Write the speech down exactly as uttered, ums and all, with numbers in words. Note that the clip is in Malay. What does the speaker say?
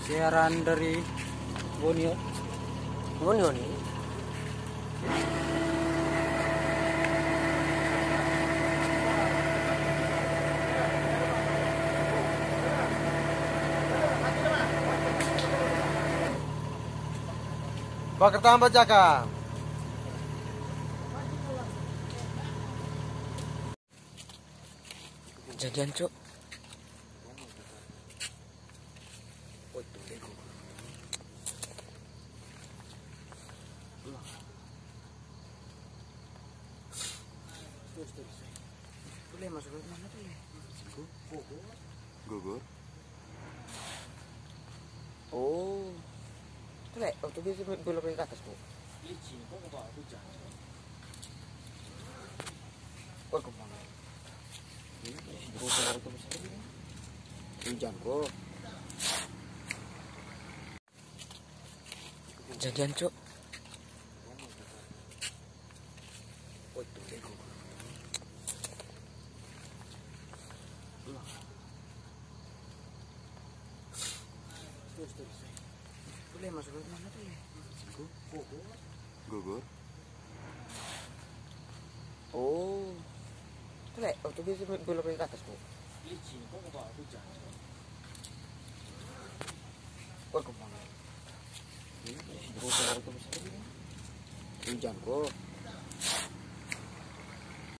Siaran dari Borneo. Borneo nih. Bakar tambah Jaka. Jadian cuk. Boleh masuk ke mana tuh ya? Gugur. Oh. Tuh lek, waktu dia belok ke atas kok. Oh, ke mana? Hujan kok. Jadian cuk. Boleh masuk ke mana tuh ya? Gugur. Oh. Tuh lek, waktu dia belok ke atas kok. Oh, ke mana? Hujan kok.